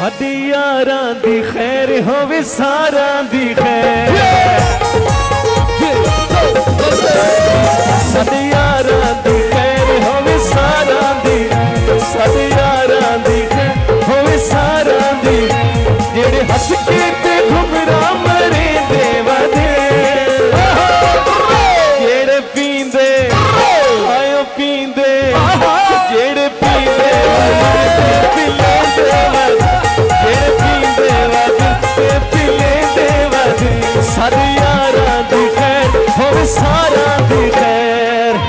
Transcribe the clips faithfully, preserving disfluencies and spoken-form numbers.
साडी यारां दी खैर होवे सारां दी खैर साडी यारां दी खैर होवे सारां दी साडी यारां दी खैर होवे सारां दी जेड़े हस के ते घुमरा मरे देवदे जेड़े पींदे आयो पींदे जेड़े पींदे पिले देवदे सारे यारां दी खैर होवे सारां दी खैर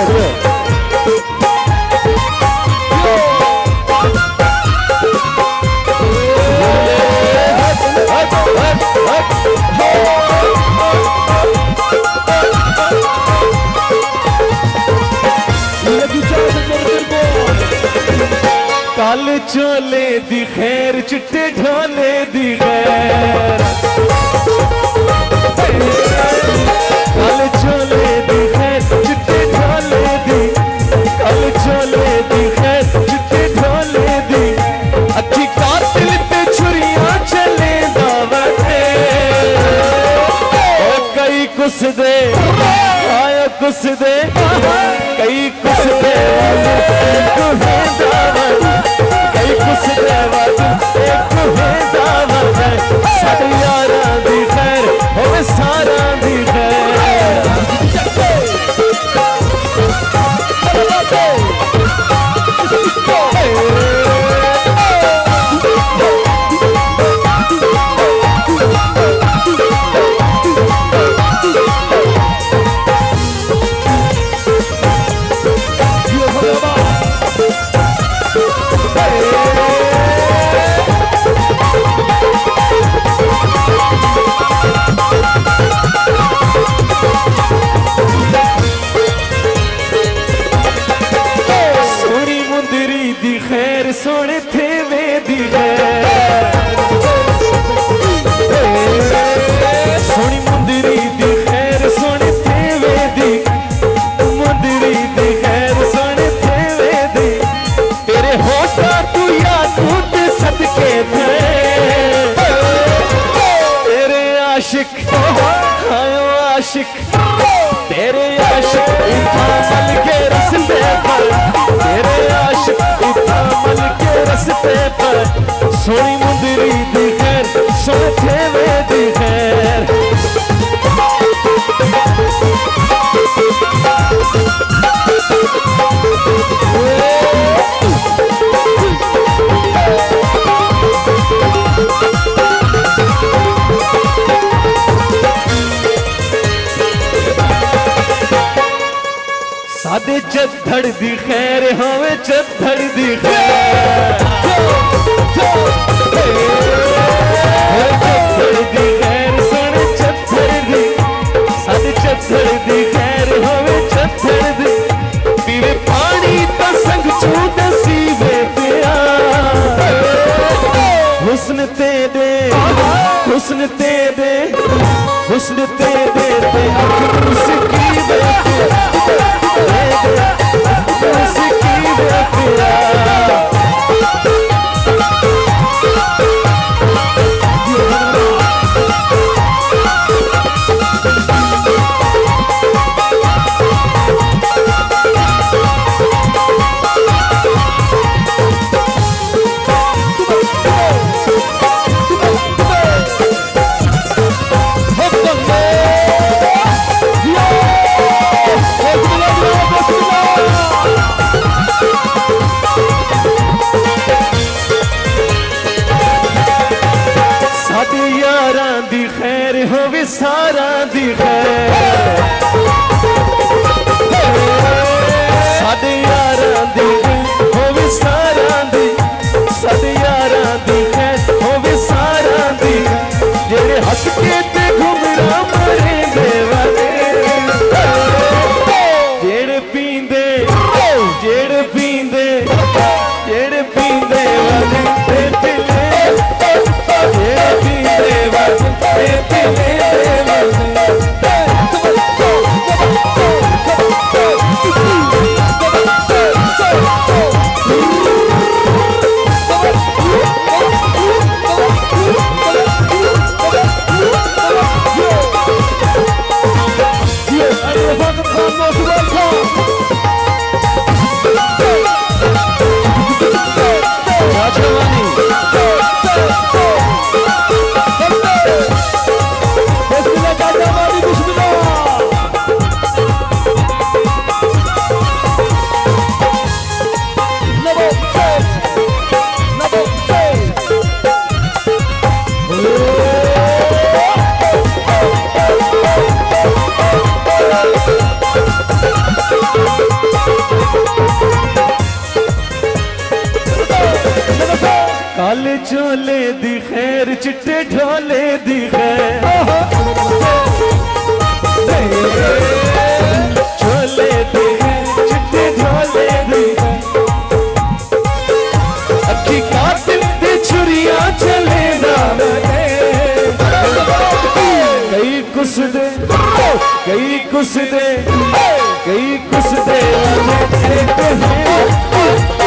कल चोले दी खैर चिट्टे ढोले दी खैर कल चोले दी खैर चिट्टे ढोले दी कल चोले दी खैर चिट्टे ढोले दी अच्छी कातिल ते छुरियां चले दावते कई कुछ दे आया कुछ दे कई कुछ दे कई कुछ देवत एक है दावत साडी यारां दी खैर होवे सारां दी खैर सोनी मुंदरी दी खैर सोने थेवे दी खैर सोनी मुंदरी दी खैर सोने थेवे दी मुंदरी दी खैर सोने थेवे दी तेरे होठा तू या टूट सदके थे तेरे आशिक आयो आशिक तेरे आशिक इतना मल के रस्ते पर तेरे आशिक इतना मल के रस्ते पर सोनी मुंदरी दी खैर सोने थेवे दी खैर सादे चद्दड़ दी खैर होवे चद्दड़ दी खैर चद्दड़ दी खैर सोने चद्दड़ दी सादे चद्दड़ दी खैर होवे चद्दड़ दी पीवे पानी तो संग छूट सीवे पिया हुस्न तेरे हुस्न तेरे हुस्न तेरे ते अख मुस्की दे मुस्की दे पिया यारां दी खैर होवे सारां दी खैर साडे यारां दी होवे सारां दी साडे यारां दी खैर होवे सारां दी जेड़े हस के ते घुमरा मरे देवदे जेड़े पींदे जेड़े पींदे जेड़े पींदे वाले पिले जेड़े पींदे वाले पिले लाल चोले दी खैर चिट्टे ढोले दी खैर चोले दी खैर चिट्टे ढोले दी अखी कातिल ते छुरियां चले ना कई कुछ दे कई कुछ दे कई कुछ दे